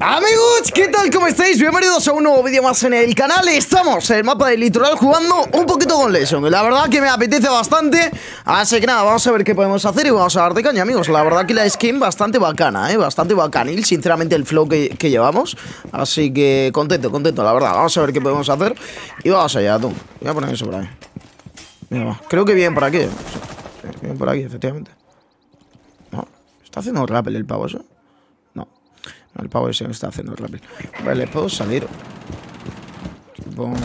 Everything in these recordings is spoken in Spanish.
Amigos, ¿qué tal? ¿Cómo estáis? Bienvenidos a un nuevo vídeo más en el canal. Estamos en el mapa del litoral jugando un poquito con Lesion. La verdad que me apetece bastante. Así que nada, vamos a ver qué podemos hacer y vamos a dar de caña, amigos. La verdad que la skin bastante bacana, bastante bacanil, sinceramente, el flow que llevamos. Así que contento, la verdad. Vamos a ver qué podemos hacer y vamos allá, tú. Voy a poner eso por ahí. Mira, va. Creo que bien por aquí. Bien por aquí, efectivamente. No, está haciendo rappel el pavo, ¿eso? No, el pavo ese no está haciendo rappel. Vale, puedo salir. Bon.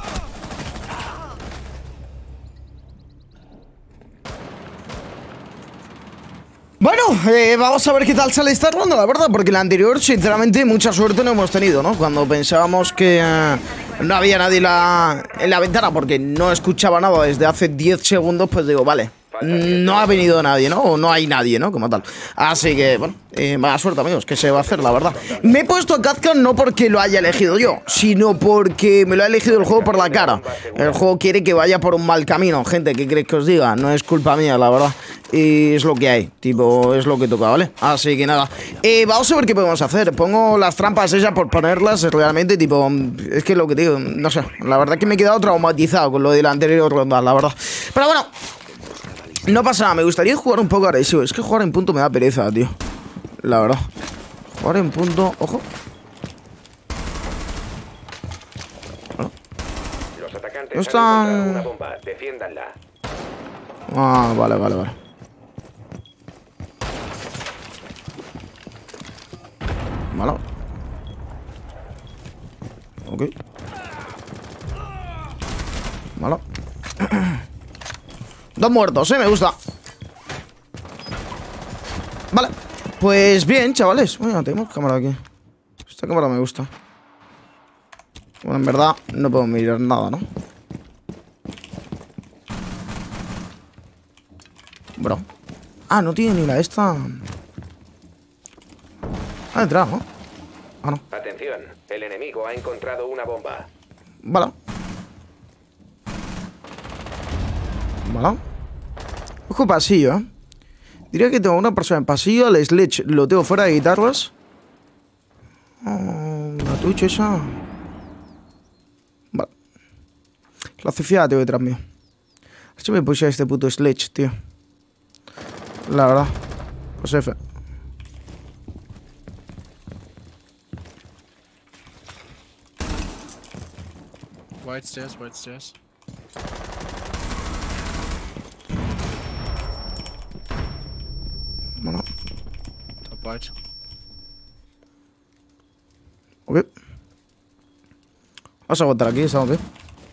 Bueno, vamos a ver qué tal sale esta ronda, la verdad, porque la anterior, sinceramente, mucha suerte no hemos tenido, ¿no? Cuando pensábamos que no había nadie en la ventana porque no escuchaba nada desde hace 10 segundos, pues digo, vale, no ha venido nadie, ¿no? O no hay nadie, ¿no? Como tal. Así que, bueno, mala suerte, amigos, que se va a hacer, la verdad. Me he puesto a Kazkan no porque lo haya elegido yo, sino porque me lo ha elegido el juego por la cara. El juego quiere que vaya por un mal camino. Gente, ¿qué queréis que os diga? No es culpa mía, la verdad. Y es lo que hay, tipo, es lo que toca, ¿vale? Así que nada, vamos a ver qué podemos hacer. Pongo las trampas esas por ponerlas, realmente, tipo, es que lo que digo, no sé. La verdad que me he quedado traumatizado con lo de la anterior ronda, la verdad. Pero bueno, no pasa nada, me gustaría jugar un poco agresivo. Es que jugar en punto me da pereza, tío. La verdad. Jugar en punto, ojo. Los atacantes no están... una bomba, defiéndanla. Ah, vale. Malo. Ok. Malo. Dos muertos, me gusta. Vale. Pues bien, chavales. Bueno, tenemos cámara aquí. Esta cámara me gusta. Bueno, en verdad no puedo mirar nada, ¿no? Bro. Ah, no tiene ni la esta. Ha entrado, ¿no? Ah, no. Atención, el enemigo ha encontrado una bomba. Vale. Ojo pasillo, Diría que tengo una persona en pasillo. El Sledge lo tengo fuera de guitarras. La Twitch esa. Vale. La cifia la tengo detrás mío. A ver si me puse a este puto Sledge, tío. La verdad. Pues F. White stairs. Bueno. Top white. Ok. Vamos a aguantar aquí, ¿sabes qué?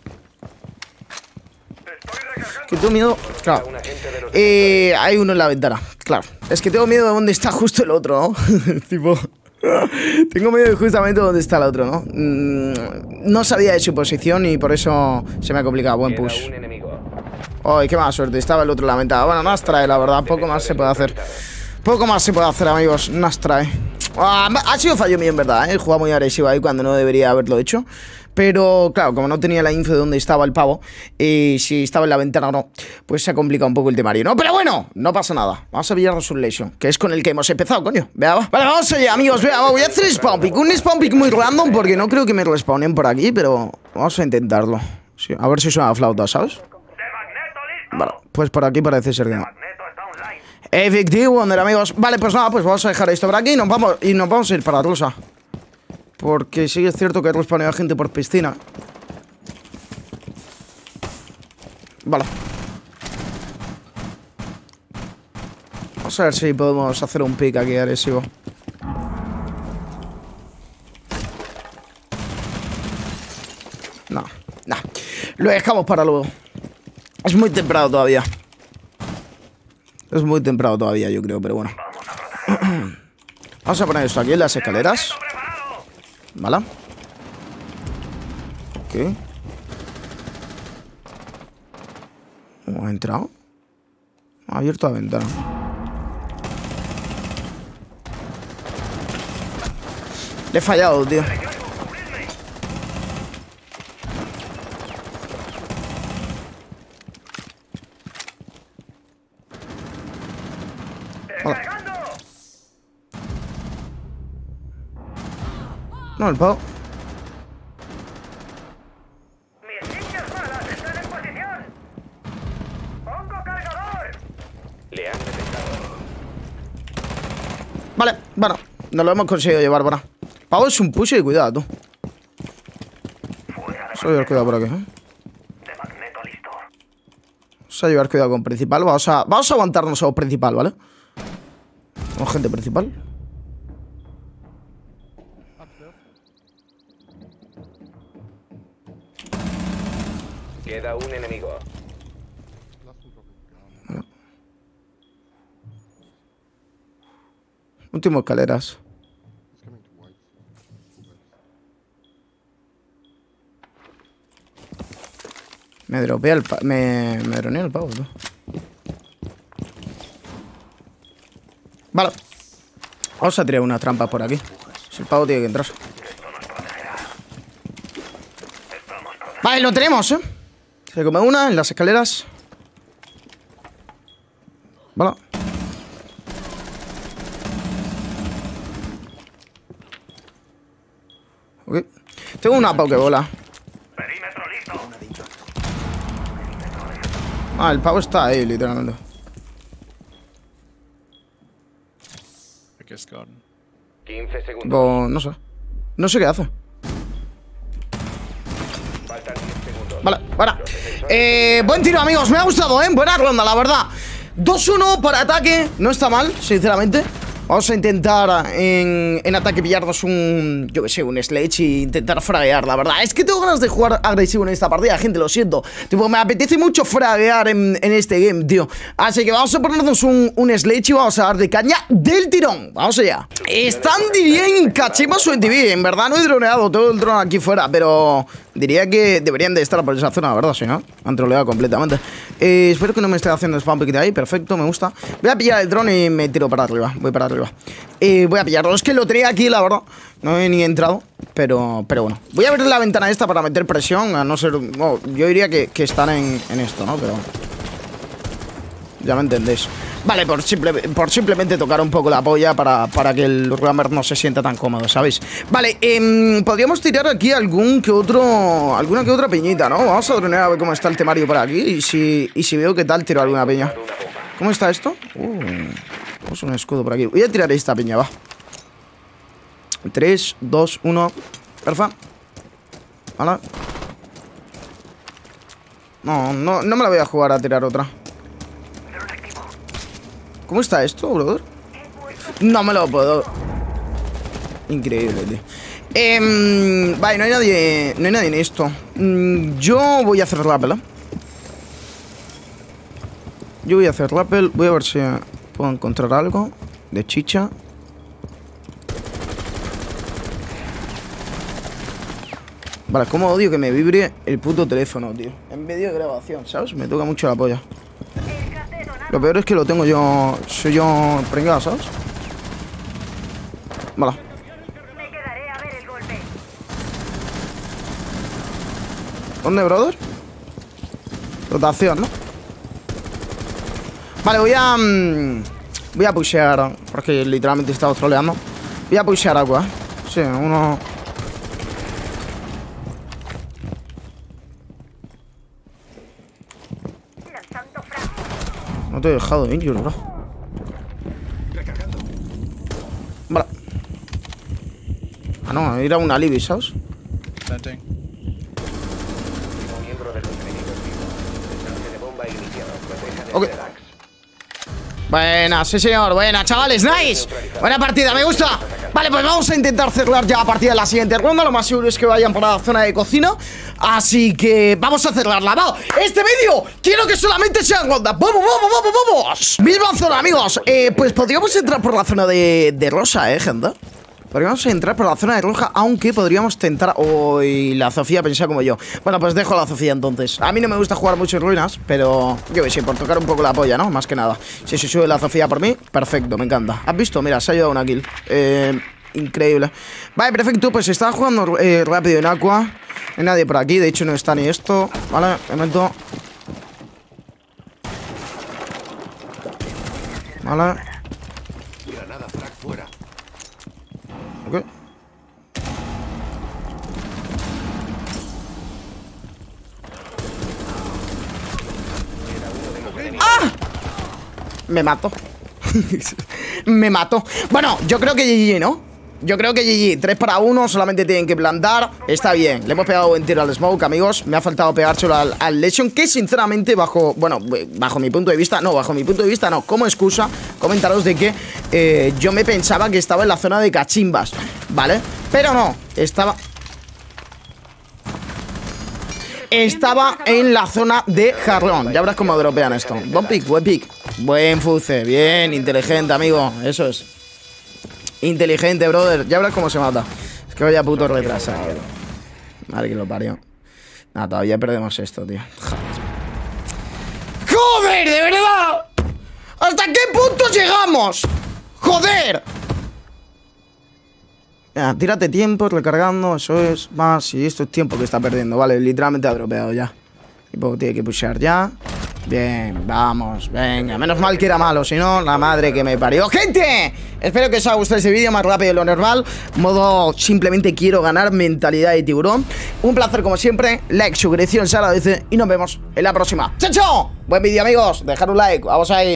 Que tengo miedo. Claro. Hay uno en la ventana. Claro. Es que tengo miedo de dónde está justo el otro, ¿no? Tipo. Tengo miedo de justamente dónde está el otro, ¿no? No sabía de su posición y por eso se me ha complicado. Buen push. Ay, qué mala suerte. Estaba el otro en la ventana. Bueno, nos trae, la verdad. Poco más se puede hacer. Poco más se puede hacer, amigos. Nos trae. Ha sido fallo mío, en verdad, He jugado muy agresivo ahí cuando no debería haberlo hecho. Pero, claro, como no tenía la info de dónde estaba el pavo, y si estaba en la ventana o no, pues se ha complicado un poco el temario, ¿no? Pero bueno, no pasa nada. Vamos a pillar Resurrection, que es con el que hemos empezado, coño. Vea, va. Vale, vamos allá, amigos. Vea, voy a hacer spawn pick. Un spawn pick muy random, porque no creo que me respawnen por aquí, pero vamos a intentarlo. Sí, a ver si suena flauta, ¿sabes? Vale, pues por aquí parece ser que no. Efectivo, Wonder, amigos. Vale, pues nada, pues vamos a dejar esto por aquí y nos vamos a ir para Rosa. Porque sí es cierto que he respawnado a gente por piscina. Vale. Vamos a ver si podemos hacer un pick aquí agresivo. No. Lo dejamos para luego. Es muy temprano todavía. Es muy temprano todavía, yo creo, pero bueno. Vamos a poner esto aquí en las escaleras. Vale. Ok. ¿Cómo ha entrado? Ha abierto la ventana. Le he fallado, tío. Vale. No, el pavo. Mis niñas malas están en posición. Pongo cargador. Le han detectado. Vale, bueno, nos lo hemos conseguido llevar, para. Pavo es un push y cuidado, tú. Vamos a llevar cuidado por aquí, ¿eh? De magneto listo. Vamos a llevar cuidado con principal. Vamos a aguantarnos a los principal, ¿vale? Con gente principal. Queda un enemigo. Último escaleras. Me dropea el pavo. Me dronea el pavo, tú. Vale. Vamos a tirar una trampa por aquí. Si el pavo tiene que entrar. Vale, lo tenemos, ¿eh? Se come una en las escaleras. Vale. Ok. Tengo una pokebola. Perímetro listo. Ah, el pavo está ahí, literalmente. I guess garden. 15 segundos. No sé. No sé qué hace. Faltan 10 segundos. Vale, bueno. Buen tiro, amigos. Me ha gustado, ¿eh? Buena ronda, la verdad. 2-1 para ataque. No está mal, sinceramente. Vamos a intentar en ataque pillarnos un, yo que sé, un sledge e intentar fraguear, la verdad. Es que tengo ganas de jugar agresivo en esta partida, gente, lo siento. Tipo, me apetece mucho fraguear en este game, tío. Así que vamos a ponernos un sledge y vamos a dar de caña del tirón. Vamos allá. Están, diría, en cachimas o en TV. En verdad no he droneado todo el dron aquí fuera, pero diría que deberían de estar por esa zona, la verdad, si no, han troleado completamente. Espero que no me esté haciendo spam pick de ahí, perfecto, me gusta. Voy a pillar el dron y me tiro para arriba, voy para arriba. Voy a pillarlo, es que lo tenía aquí, la verdad. No he ni entrado, pero bueno. Voy a abrir la ventana esta para meter presión, a no ser... Bueno, yo diría que están en esto, ¿no? Pero... ya me entendéis. Vale, por simplemente tocar un poco la polla para que el Rammer no se sienta tan cómodo, ¿sabéis? Vale, podríamos tirar aquí alguna que otra piñita, ¿no? Vamos a dronear a ver cómo está el temario por aquí. Y si veo qué tal, tiro alguna piña. ¿Cómo está esto? Vamos un escudo por aquí. Voy a tirar esta piña, va. 3, 2, 1. Perfa. Vale. No me la voy a jugar a tirar otra. ¿Cómo está esto, brother? No me lo puedo. Increíble, tío. Vale, no hay nadie en esto. Yo voy a hacer rappel, ¿eh? Yo voy a hacer rappel. Voy a ver si puedo encontrar algo de chicha. Vale, cómo odio que me vibre el puto teléfono, tío. En medio de grabación, ¿sabes? Me toca mucho la polla. Lo peor es que lo tengo yo... soy yo pringado, ¿sabes? Vale. Me quedaré a ver el golpe. ¿Dónde, brother? Rotación, ¿no? Vale, voy a pushear, porque literalmente estaba troleando. Voy a pushear agua, ¿eh? Sí, uno... Lanzando frag. No te he dejado injure, bro. Vale. Ah, no, ir a una Libby, ¿sabes? Planting. Un miembro de los enemigos vivo. Desarme de bomba iniciado. Protejan el Ok. relax. Buena, sí señor, buena, chavales, nice. Buena partida, me gusta. Vale, pues vamos a intentar cerrar ya a partir de la siguiente ronda. Lo más seguro es que vayan para la zona de cocina. Así que vamos a cerrarla, vamos. Este vídeo quiero que solamente sean rondas. ¡Vamos, vamos, vamos, vamos! Misma zona, amigos. Pues podríamos entrar por la zona de rosa, gente. Podríamos entrar por la zona de roja, aunque podríamos tentar... Uy, la Sofía pensaba como yo. Bueno, pues dejo a la Sofía entonces. A mí no me gusta jugar mucho en ruinas, pero yo que sé, por tocar un poco la polla, ¿no? Más que nada. Si se sube la Sofía por mí, perfecto, me encanta. ¿Has visto? Mira, se ha llevado una kill. Increíble. Vale, perfecto, pues estaba jugando rápido en Aqua. No hay nadie por aquí, de hecho no está ni esto. Vale, me meto. Vale. Granada frag fuera. Ok. Me mató. Me mató. Bueno, yo creo que GG, ¿no? Yo creo que GG, 3 para 1, solamente tienen que plantar. Está bien, le hemos pegado buen tiro al Smoke, amigos. Me ha faltado pegárselo al Lesion, que sinceramente bajo mi punto de vista, no, como excusa, comentaros de que yo me pensaba que estaba en la zona de cachimbas, ¿vale? Pero no, estaba en la zona de jarrón. Ya verás cómo dropean esto. Buen pick, buen pick. Buen fuce, bien, inteligente, amigo. Eso es. Inteligente, brother. Ya verás cómo se mata. Es que vaya puto retrasado. Madre que lo parió. Nada, todavía perdemos esto, tío. ¡Joder, de verdad! ¿Hasta qué punto llegamos? ¡Joder! Ya, tírate tiempo, recargando. Eso es más. Y esto es tiempo que está perdiendo. Vale, literalmente ha dropeado ya. Tipo, tiene que pushear ya. Bien, vamos, venga. Menos mal que era malo, si no, la madre que me parió. ¡Gente! Espero que os haya gustado este vídeo más rápido de lo normal. Modo simplemente quiero ganar, mentalidad de tiburón. Un placer como siempre. Like, suscripción se agradece. Y nos vemos en la próxima. ¡Chao, chao! Buen vídeo, amigos. Dejar un like. Vamos ahí.